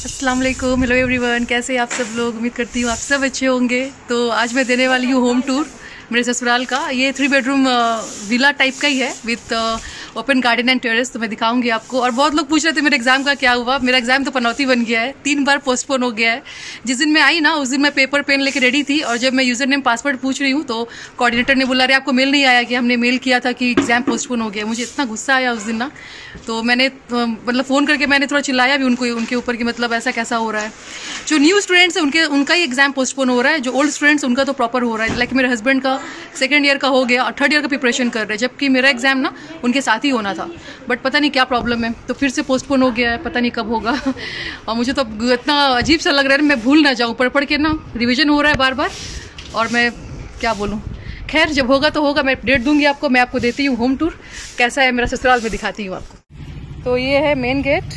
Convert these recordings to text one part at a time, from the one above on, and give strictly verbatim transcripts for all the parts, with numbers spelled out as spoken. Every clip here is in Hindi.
अस्सलाम वालेकुम, हेलो एवरीवन, कैसे हैं आप सब लोग। उम्मीद करती हूँ आप सब अच्छे होंगे। तो आज मैं देने वाली हूँ होम टूर मेरे ससुराल का। ये थ्री बेडरूम विला टाइप का ही है with open garden and terrace. तो मैं दिखाऊंगी आपको। और बहुत लोग पूछ रहे थे मेरे एग्जाम का क्या हुआ। मेरा एग्जाम तो पनौती बन गया है, तीन बार पोस्टपोन हो गया है। जिस दिन मैं आई ना उस दिन मैं पेपर पेन लेके रेडी थी, और जब मैं यूजर नेम पासवर्ड पूछ रही हूँ तो कोऑर्डिनेटर ने बोला, अरे आपको मेल नहीं आया कि हमने मेल किया था कि एग्जाम पोस्टपोन हो गया। मुझे इतना गुस्सा आया उस दिन ना, तो मैंने मतलब फ़ोन करके मैंने थोड़ा चिल्लाया भी उनको उनके ऊपर कि मतलब ऐसा कैसा हो रहा है। जो न्यू स्टूडेंट्स हैं उनके उनका ही एग्जाम पोस्टपोन हो रहा है, जो ओल्ड स्टूडेंट्स उनका तो प्रॉपर हो रहा है। लाइक मेरे हस्बैंड का सेकंड ईयर का हो गया और थर्ड ईयर का प्रिपरेशन कर रहे हैं, जबकि मेरा एग्जाम ना उनके साथ ही होना था। बट पता नहीं क्या प्रॉब्लम है, तो फिर से पोस्टपोन हो गया है, पता नहीं कब होगा। और मुझे तो इतना अजीब सा लग रहा है, मैं भूल ना जाऊँ। पढ़ पढ़ के ना रिविजन हो रहा है बार बार, और मैं क्या बोलूँ। खैर जब होगा तो होगा, मैं अपडेट दूंगी आपको। मैं आपको देती हूँ होम टूर कैसा है मेरा ससुराल में, दिखाती हूँ आपको। तो ये है मेन गेट,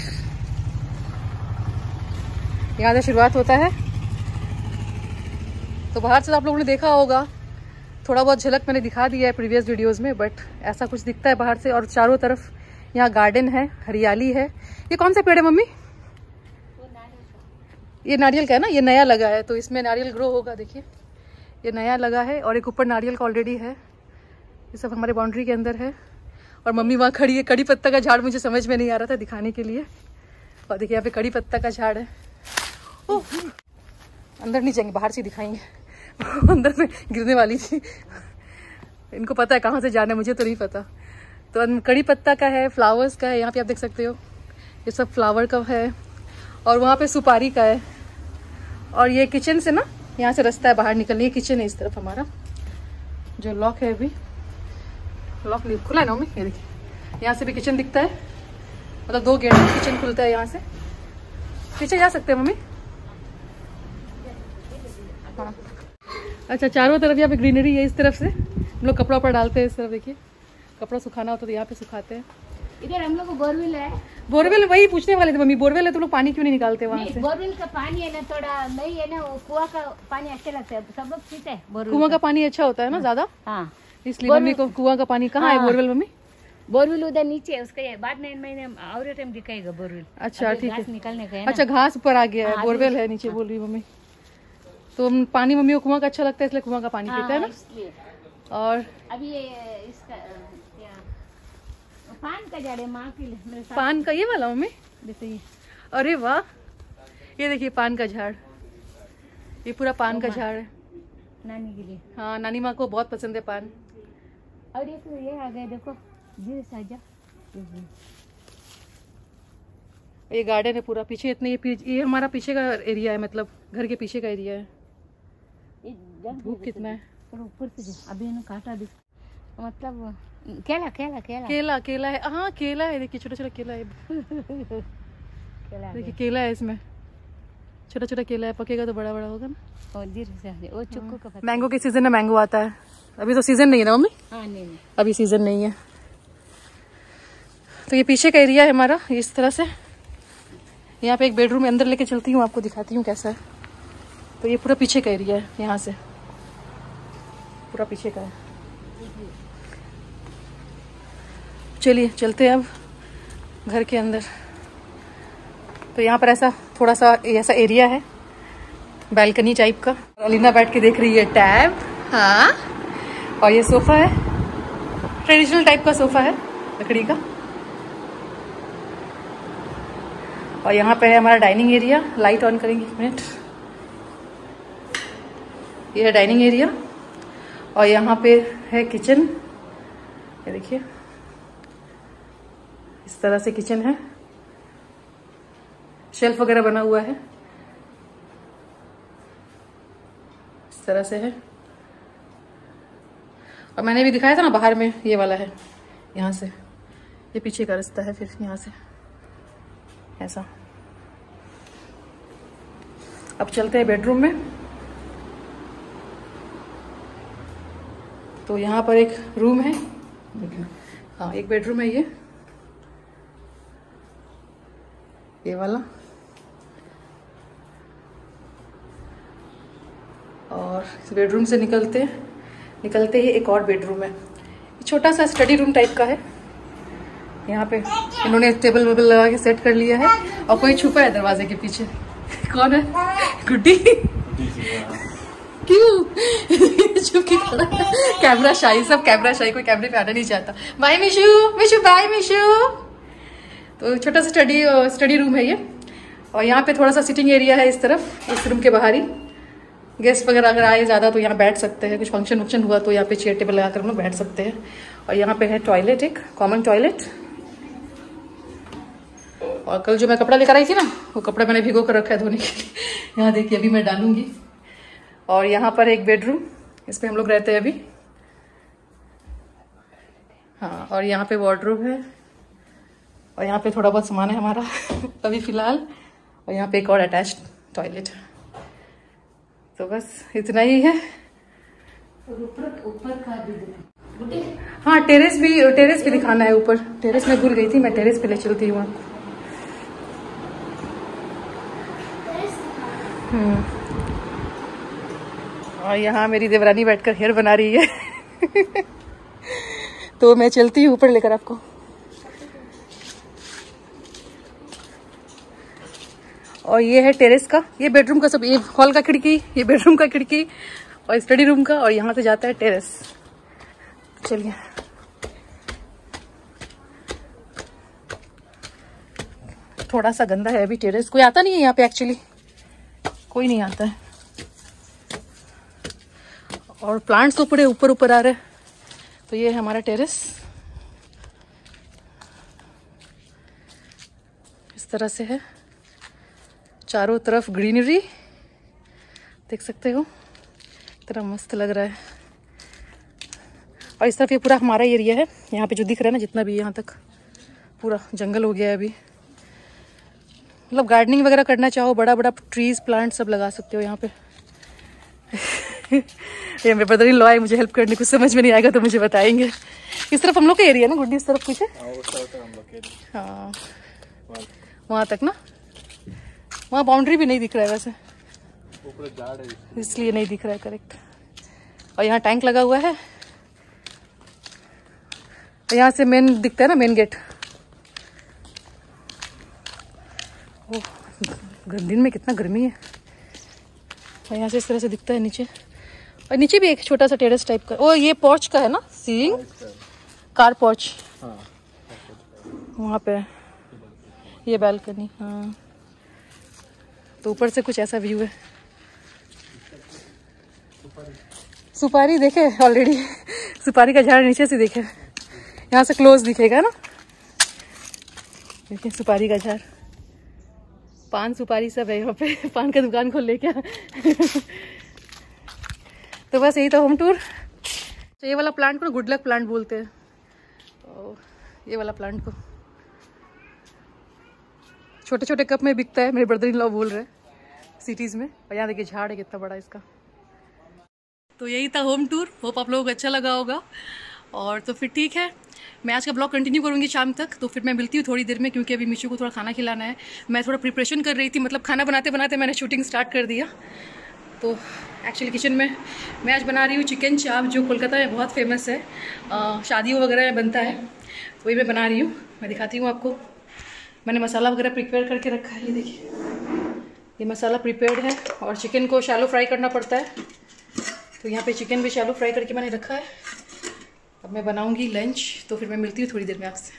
यहाँ से शुरुआत होता है। तो बाहर से आप लोगों ने देखा होगा, थोड़ा बहुत झलक मैंने दिखा दिया है प्रीवियस वीडियोस में, बट ऐसा कुछ दिखता है बाहर से। और चारों तरफ यहाँ गार्डन है, हरियाली है। ये कौन सा पेड़ है मम्मी? ये नारियल का है ना, ये नया लगा है, तो इसमें नारियल ग्रो होगा। देखिए ये नया लगा है, और एक ऊपर नारियल का ऑलरेडी है। ये सब हमारे बाउंड्री के अंदर है। और मम्मी वहाँ खड़ी है। कड़ी पत्ता का झाड़ मुझे समझ में नहीं आ रहा था दिखाने के लिए, और देखिए यहाँ पे कड़ी पत्ता का झाड़ है। ओह, अंदर नहीं जाएंगे, बाहर से दिखाएंगे। अंदर में गिरने वाली थी। इनको पता है कहाँ से जाना है, मुझे तो नहीं पता। तो कड़ी पत्ता का है, फ्लावर्स का है, यहाँ पे आप देख सकते हो ये सब फ्लावर का है। और वहाँ पे सुपारी का है। और ये किचन से ना, यहाँ से रास्ता है बाहर निकलने। ये किचन है इस तरफ हमारा, जो लॉक है अभी लॉक नहीं खुला है ना मम्मी। ये देखिए यहाँ से भी किचन दिखता है, मतलब दो गेट में किचन खुलता है। यहाँ से पीछे जा सकते हैं मम्मी। हाँ अच्छा, चारों तरफ यहाँ पे ग्रीनरी है। इस तरफ से हम लोग कपड़ा ऊपर डालते हैं। इस तरफ देखिए, कपड़ा सुखाना होता है तो यहाँ पे सुखाते हैं। इधर हम लोग को बोरवेल है। बोरवेल वही पूछने वाले थे मम्मी, बोरवेल है तो लोग पानी क्यों नहीं निकालते वहाँ से? बोरवेल का पानी है ना, थोड़ा नहीं है ना, वो कुआं का पानी अच्छा लगता है, सब लोग पीते हैं। कुआं का पानी अच्छा होता है ना ज्यादा, हाँ, इसलिए मम्मी को कुआं का पानी। कहाँ है बोरवेल मम्मी? बोरवेल उधर नीचे है, उसका बाद में महीने और टाइम दिखाएगा बोरवेल। अच्छा ठीक है, निकलने का है। अच्छा घास ऊपर आ गया है, बोरवेल है नीचे बोल रही मम्मी। तो पानी मम्मी को कुआं का अच्छा लगता है, इसलिए कुआं का पानी पीता है ना। और अभी ये इसका पान का झाड़ है, माँ के लिए। पान का ये वाला मम्मी देखिए। अरे वाह, ये देखिए पान का झाड़, ये पूरा पान का झाड़ है नानी के लिए। हाँ, नानी माँ को बहुत पसंद है पान। और ये तो ये आ गए, देखो धीरे साजा। ये गार्डन है पूरा पीछे। इतने ये ये हमारा पीछे का एरिया है, मतलब घर के पीछे का एरिया है। धूप कितना है ऊपर से, अभी इन्होंने काटा दिख, मतलब केला केला केला केला केला है। हाँ केला है, देखिए छोटा छोटा केला है। देखिए केला है, इसमें छोटा छोटा केला है, पकेगा तो बड़ा बड़ा होगा ना। और धीरे से वो चुक्कू का पत्ता। मैंगो के सीजन में मैंगो आता है, अभी तो सीजन नहीं है ना मम्मी? हाँ नहीं, नहीं अभी सीजन नहीं है। तो ये पीछे का एरिया है हमारा इस तरह से। यहाँ पे एक बेडरूम अंदर लेके चलती हूँ, आपको दिखाती हूँ कैसा है। तो ये पूरा पीछे का एरिया है, यहाँ से पूरा पीछे का है। चलिए चलते हैं अब घर के अंदर। तो यहाँ पर ऐसा थोड़ा सा ऐसा एरिया है, बालकनी टाइप का। अलीना बैठ के देख रही है टैब। हाँ, और ये सोफा है, ट्रेडिशनल टाइप का सोफा है लकड़ी का। और यहाँ पे है हमारा डाइनिंग एरिया। लाइट ऑन करेंगे एक मिनट। ये है डाइनिंग एरिया, और यहाँ पे है किचन। ये देखिए इस तरह से किचन है, शेल्फ वगैरह बना हुआ है, इस तरह से है। और मैंने भी दिखाया था ना बाहर में, ये वाला है। यहाँ से ये पीछे का रास्ता है, फिर यहाँ से ऐसा। अब चलते हैं बेडरूम में। तो यहाँ पर एक रूम है, हाँ एक बेडरूम है ये ये वाला। और इस बेडरूम से निकलते निकलते ही एक और बेडरूम है, छोटा सा स्टडी रूम टाइप का है। यहाँ पे इन्होंने टेबल वेबल लगा के सेट कर लिया है और कोई छुपा है दरवाजे के पीछे। कौन है? गुड्डी। क्यों? चुप की खड़ा कैमरा शाही, सब कैमरा शाही, कोई कैमरे पे आना नहीं चाहता। Bye Mishu, Mishu bye Mishu. तो छोटा सा स्टडी स्टडी रूम है ये, और यहाँ पे थोड़ा सा सिटिंग एरिया है इस तरफ, इस रूम के बाहर ही। गेस्ट वगैरह अगर आए ज़्यादा तो यहाँ बैठ सकते हैं, कुछ फंक्शन वंक्शन हुआ तो यहाँ पे चेयर टेबल लगाकर हम लोग बैठ सकते हैं। और यहाँ पे है टॉयलेट, एक कॉमन टॉयलेट। और कल जो मैं कपड़ा लेकर आई थी ना, वो कपड़ा मैंने भिगो कर रखा है धोने के लिए। यहाँ देखिए अभी मैं डालूंगी। और यहाँ पर एक बेडरूम, इस पे हम लोग रहते हैं अभी। हाँ, और यहाँ पे वार्डरोब है, और यहाँ पे थोड़ा बहुत सामान है हमारा अभी फिलहाल। और यहाँ पे एक और अटैच्ड टॉयलेट है। तो बस इतना ही है। ऊपर ऊपर का भी, हाँ टेरेस भी, टेरेस भी दिखाना है ऊपर। टेरेस में भूल गई थी, मैं टेरेस पे ले चलती हूँ आपको। हम्म और यहाँ मेरी देवरानी बैठकर हेयर बना रही है तो मैं चलती हूँ ऊपर लेकर आपको। और ये है टेरेस का, ये बेडरूम का सब, ये हॉल का खिड़की, ये बेडरूम का खिड़की और स्टडी रूम का, और यहाँ से जाता है टेरेस। चलिए थोड़ा सा गंदा है अभी टेरेस, कोई आता नहीं है यहाँ पे, एक्चुअली कोई नहीं आता है। और प्लांट्स तो पूरे ऊपर ऊपर आ रहे हैं। तो ये है हमारा टेरेस, इस तरह से है, चारों तरफ ग्रीनरी देख सकते हो, इतना मस्त लग रहा है। और इस तरफ ये पूरा हमारा एरिया है, यहाँ पे जो दिख रहा है ना, जितना भी यहाँ तक पूरा जंगल हो गया है अभी। मतलब गार्डनिंग वगैरह करना चाहो, बड़ा बड़ा ट्रीज प्लांट सब लगा सकते हो यहाँ पे ये मेरे ब्रदर इन लॉ है, मुझे हेल्प करने, कुछ समझ में नहीं आएगा तो मुझे बताएंगे। इस तरफ हम लोग का एरिया है ना गुड्डी, इस तरफ कुछ है, हाँ वहाँ तक ना, वहाँ बाउंड्री भी नहीं दिख रहा है वैसे, इसलिए नहीं दिख रहा है, करेक्ट। और यहाँ टैंक लगा हुआ है, और यहाँ से मेन दिखता है ना, मेन गेट। ओह दिन में कितना गर्मी है। और यहाँ से इस तरह से दिखता है नीचे, और नीचे भी एक छोटा सा टेरेस टाइप का। ओ ये पोर्च का है ना, सीइंग कार पोर्च, वहाँ पे ये बालकनी। हाँ तो ऊपर से कुछ ऐसा व्यू है। सुपारी देखे ऑलरेडी सुपारी का झाड़ नीचे से देखे, यहाँ से क्लोज दिखेगा ना, देखिए सुपारी का झाड़, पान सुपारी सब है यहाँ पे, पान का दुकान खोल ले क्या तो बस यही था होम टूर। तो ये वाला प्लांट को गुड लक प्लांट बोलते हैं, तो ये वाला प्लांट को छोटे छोटे कप में बिकता है, मेरे ब्रदर इन लॉ बोल रहे हैं सिटीज़ में। और यहाँ देखिए झाड़ है कितना बड़ा इसका। तो यही था होम टूर, होप आप लोगों को अच्छा लगा होगा। और तो फिर ठीक है, मैं आज का ब्लॉग कंटिन्यू करूँगी शाम तक, तो फिर मैं मिलती हूँ थोड़ी देर में, क्योंकि अभी मिशू को थोड़ा खाना खिलाना है। मैं थोड़ा प्रिपरेशन कर रही थी, मतलब खाना बनाते बनाते मैंने शूटिंग स्टार्ट कर दिया। तो एक्चुअली किचन में मैं आज बना रही हूँ चिकन चाप, जो कोलकाता में बहुत फेमस है, शादियों वगैरह में बनता है, तो वही मैं बना रही हूँ। मैं दिखाती हूँ आपको, मैंने मसाला वगैरह प्रिपेयर करके रखा है, ये देखिए ये मसाला प्रिपेयर्ड है। और चिकन को शैलो फ्राई करना पड़ता है, तो यहाँ पे चिकन भी शैलो फ्राई करके मैंने रखा है। अब मैं बनाऊंगी लंच, तो फिर मैं मिलती हूँ थोड़ी देर में आपसे।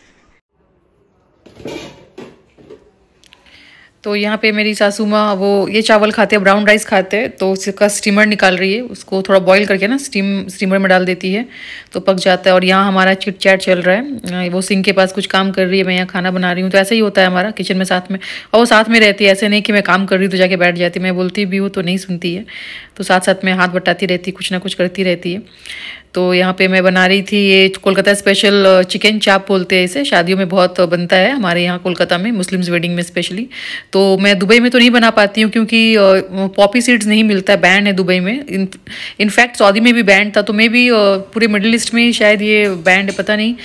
तो यहाँ पे मेरी सासू माँ वो ये चावल खाते हैं, ब्राउन राइस खाते हैं, तो उसका स्टीमर निकाल रही है, उसको थोड़ा बॉईल करके ना स्टीम स्टीमर में डाल देती है तो पक जाता है। और यहाँ हमारा चिट चैट चल रहा है, वो सिंक के पास कुछ काम कर रही है, मैं यहाँ खाना बना रही हूँ। तो ऐसा ही होता है हमारा किचन में साथ में, और वो साथ में रहती है, ऐसे नहीं कि मैं काम कर रही हूँ तो जाके बैठ जाती, मैं बोलती भी हूँ तो नहीं सुनती है, तो साथ साथ में हाथ बटाती रहती, कुछ ना कुछ करती रहती है। तो यहाँ पे मैं बना रही थी ये कोलकाता स्पेशल चिकन चाप बोलते हैं इसे, शादियों में बहुत बनता है हमारे यहाँ कोलकाता में, मुस्लिम्स वेडिंग में स्पेशली। तो मैं दुबई में तो नहीं बना पाती हूँ, क्योंकि पॉपी सीड्स नहीं मिलता है, बैन है दुबई में। इनफैक्ट सऊदी में भी बैन था, तो मे भी पूरे मिडिल ईस्ट में शायद ये बैन है, पता नहीं।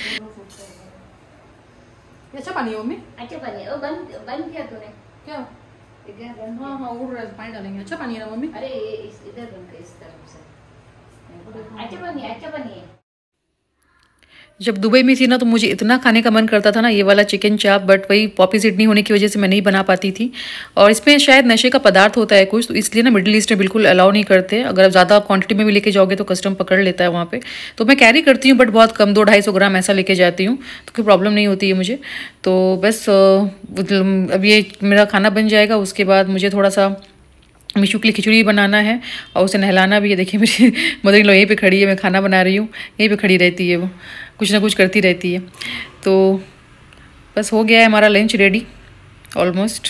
अच्छा पानी है मम्मी, अच्छा पानी है, वो बंद बंद किया तूने क्या? इधर हाँ हाँ उड़ रहा है, पानी डालेंगे। अच्छा पानी है ना मम्मी? अरे ये इस इधर बंद कर, इस तरफ से। अच्छा पानी, अच्छा पानी है। जब दुबई में थी ना तो मुझे इतना खाने का मन करता था ना ये वाला चिकन चाप, बट वही पॉपी सीड नहीं होने की वजह से मैं नहीं बना पाती थी। और इसमें शायद नशे का पदार्थ होता है कुछ, तो इसलिए ना मिडिल ईस्ट में बिल्कुल अलाउ नहीं करते। अगर आप ज़्यादा क्वांटिटी में भी लेके जाओगे तो कस्टम पकड़ लेता है वहाँ पे। तो मैं कैरी करती हूँ बट बहुत कम, दो ढाई सौ ग्राम ऐसा लेके जाती हूँ, तो कोई प्रॉब्लम नहीं होती है मुझे। तो बस अब ये मेरा खाना बन जाएगा, उसके बाद मुझे थोड़ा सा मिशू के लिए खिचड़ी बनाना है और उसे नहलाना भी है। देखिए मेरी मदर इन लॉ यहीं पे खड़ी है, मैं खाना बना रही हूँ, यहीं पे खड़ी रहती है, वो कुछ ना कुछ करती रहती है। तो बस हो गया है हमारा लंच रेडी ऑलमोस्ट।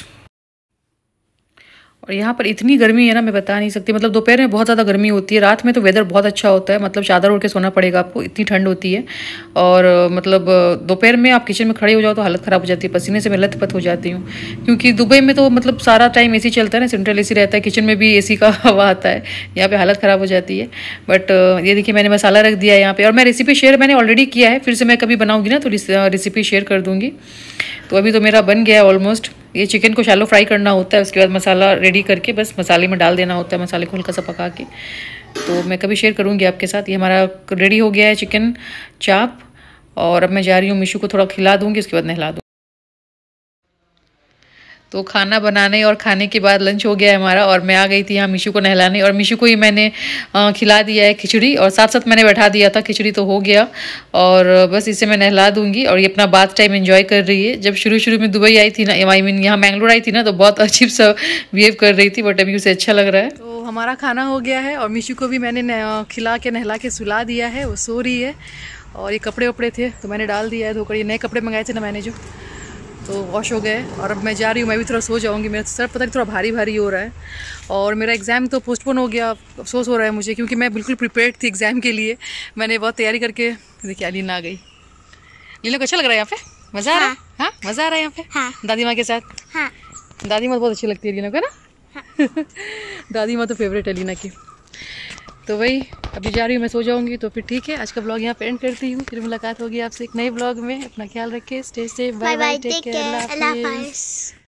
और यहाँ पर इतनी गर्मी है ना, मैं बता नहीं सकती। मतलब दोपहर में बहुत ज़्यादा गर्मी होती है, रात में तो वेदर बहुत अच्छा होता है, मतलब चादर ओढ़ के सोना पड़ेगा आपको, इतनी ठंड होती है। और मतलब दोपहर में आप किचन में खड़े हो जाओ तो हालत ख़राब हो जाती है, पसीने से मैं लथपथ हो जाती हूँ। क्योंकि दुबई में तो मतलब सारा टाइम एसी चलता है ना, सेंट्रल एसी रहता है, किचन में भी एसी का हवा आता है, यहाँ पर हालत ख़राब हो जाती है। बट ये देखिए मैंने मसाला रख दिया है यहाँ पर, और मैं रेसिपी शेयर मैंने ऑलरेडी किया है, फिर से मैं कभी बनाऊँगी ना तो रेसिपी शेयर कर दूँगी। तो अभी तो मेरा बन गया है ऑलमोस्ट। ये चिकन को शैलो फ्राई करना होता है, उसके बाद मसाला रेडी करके बस मसाले में डाल देना होता है, मसाले को हल्का सा पका के। तो मैं कभी शेयर करूँगी आपके साथ। ये हमारा रेडी हो गया है चिकन चाप, और अब मैं जा रही हूँ मिशू को थोड़ा खिला दूँगी, उसके बाद नहला दूँगी। तो खाना बनाने और खाने के बाद लंच हो गया है हमारा, और मैं आ गई थी यहाँ मिशू को नहलाने, और मिशू को ही मैंने खिला दिया है खिचड़ी, और साथ साथ मैंने बैठा दिया था, खिचड़ी तो हो गया, और बस इसे मैं नहला दूंगी। और ये अपना बाथ टाइम एंजॉय कर रही है। जब शुरू शुरू में दुबई आई थी ना, आई मीन यहाँ मैंगलोर आई थी ना, तो बहुत अजीब सा बिहेव कर रही थी, बट अभी उसे अच्छा लग रहा है। तो हमारा खाना हो गया है, और मिशू को भी मैंने खिला के नहला के सुला दिया है, वो सो रही है। और ये कपड़े वपड़े थे तो मैंने डाल दिया है धोकर, ये नए कपड़े मंगाए थे ना मैंने जो, तो वॉश हो गए। और अब मैं जा रही हूँ, मैं भी थोड़ा सो जाऊँगी, मेरा सर पता नहीं थोड़ा भारी भारी हो रहा है। और मेरा एग्ज़ाम तो पोस्टपोन हो गया, अफसोस हो रहा है मुझे, क्योंकि मैं बिल्कुल प्रिपेयर्ड थी एग्ज़ाम के लिए। मैंने बहुत तैयारी करके, देखिए लीना आ गई। लीना को अच्छा लग रहा है यहाँ पे, मज़ा आ रहा है? हाँ मज़ा आ रहा है यहाँ पे। हाँ। दादी माँ के साथ। हाँ। दादी माँ बहुत अच्छी लगती है लीना को ना। हाँ। दादी माँ तो फेवरेट है लीना की। तो वही अभी जा रही हूँ, मैं सो जाऊँगी। तो फिर ठीक है, आज का ब्लॉग यहाँ पे एंड करती हूँ, फिर मुलाकात होगी आपसे एक नए ब्लॉग में। अपना ख्याल रखिए, stay safe, bye bye, take care, अल्लाह हाफिज़।